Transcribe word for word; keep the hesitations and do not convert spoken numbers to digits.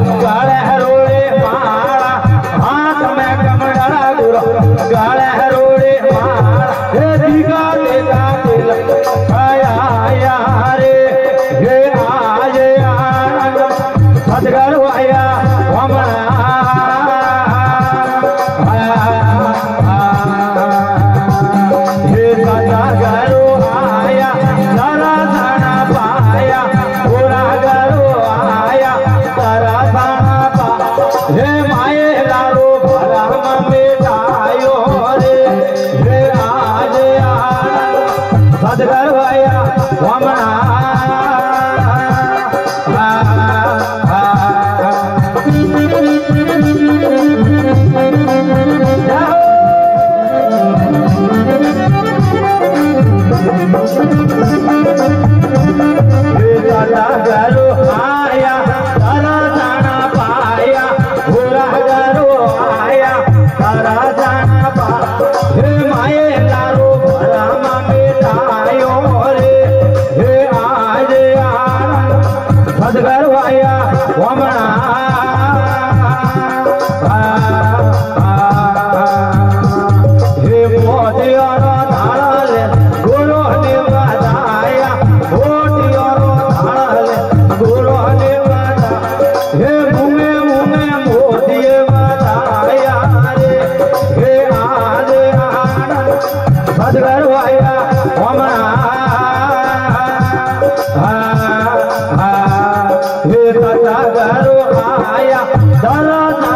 गाले रोड़े माला हाथ में कमड़ा गुरु गाले रोड़े माला हे दीगा देता दिल आया यारे हे आज आनंद सदगर आया वमना हे सदगरो आया सारा दाना पाया पूरा गरो आया सारा दाना पा हे माए लालो भरम मिटायो रे हे आज आनंद सदगर आया वमना गरो आया तारा जाना पाया पूरा गरो आया तारा जाना पा हे माए लारो भरम मिटायो रे हे आज आनंद सदगर आया वमना हे मोदियों धारा गुरु ने बताया मोदियों गुरु ने बता हे मुँहे मुँहे मोदी बताया रे हे आज आनंद सदगर आया वमना हे सदगर आया